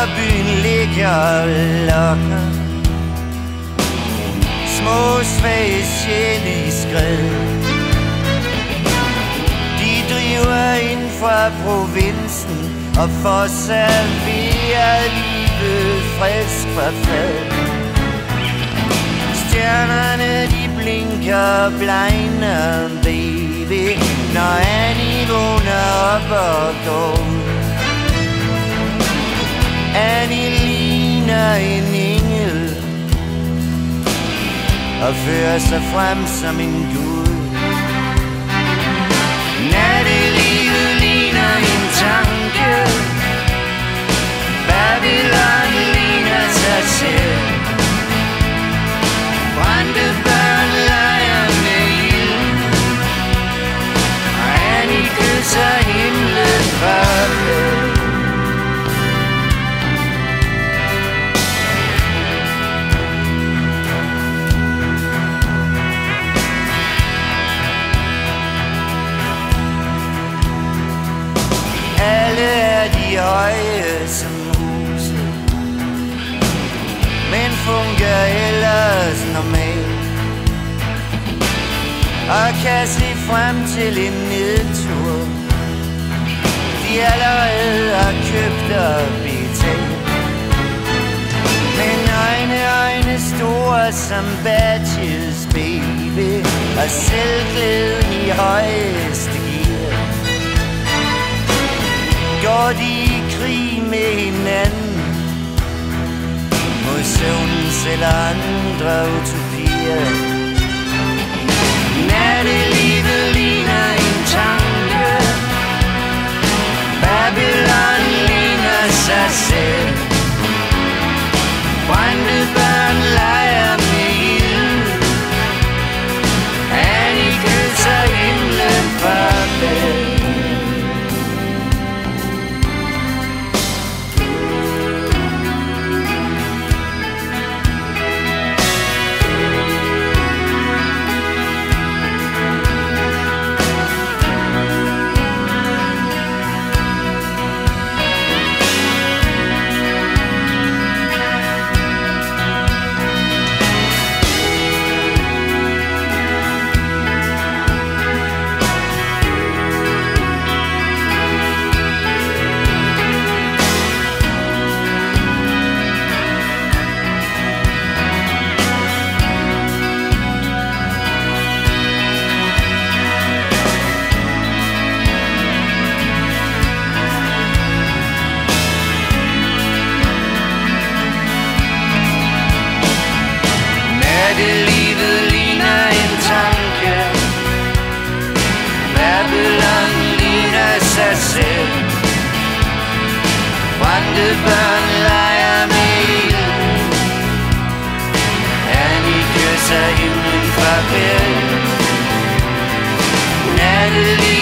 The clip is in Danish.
byen ligger og lokker. Små svage sjæle i skred. De driver ind fra provinsen og får serveret livet frisk fra fad. Stjernerne de blinker blegner, baby, når Annie vågner op og går. Annie ligner en engel og fører sig frem som en gud. Nattelivet ligner en tanke. Babylon ligner sig selv. Brændte børn leger med ild, og Annie kysser himlen farvel. Alle er de høje som huset, men fungerer ellers normalt og kan se frem til en nedtur de allerede har købt og betalt. Men øjne store som badges, baby, og selvglæden i højeste gear. Går de i krig med hinanden mod søvnens eller andre utopier. Nattelivet ligner en tanke. Babylon ligner sig selv. Brændte børn leger med ild. Annie kysser himlen farvel. Nattelivet ligner en tanke. Babylon ligner sig selv. Brændte børn leger med ild. Annie kysser himlen farvel. Nattelivet